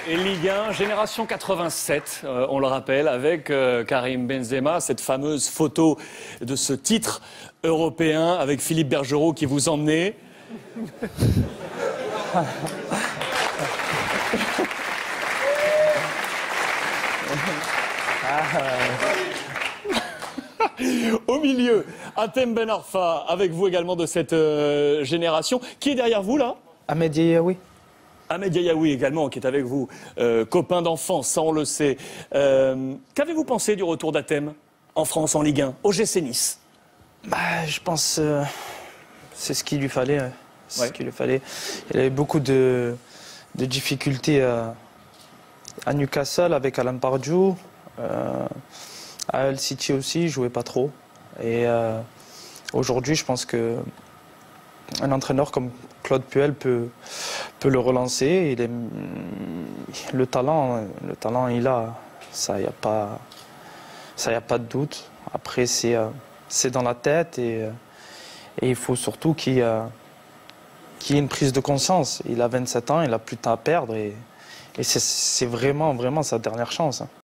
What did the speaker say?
Et Ligue 1, génération 87, on le rappelle, avec Karim Benzema, cette fameuse photo de ce titre européen avec Philippe Bergerot qui vous emmenait. Au milieu, Hatem Ben Arfa, avec vous également de cette génération. Qui est derrière vous là? Ahmed Yayaoui. Ahmed Yayaoui également, qui est avec vous, copain d'enfance, ça on le sait. Qu'avez-vous pensé du retour d'Hatem en France, en Ligue 1, au GC Nice? Je pense c'est ce qu'il lui fallait. C'est ce qu'il lui fallait. Il avait beaucoup de difficultés à Newcastle avec Alan Pardew. À Hull City aussi, il jouait pas trop. Et aujourd'hui, je pense que un entraîneur comme Claude Puel peut le relancer. Le talent, il a. Ça, y a pas de doute. Après, c'est dans la tête et il faut surtout qu'il y ait une prise de conscience. Il a 27 ans, il a plus de temps à perdre et c'est vraiment sa dernière chance.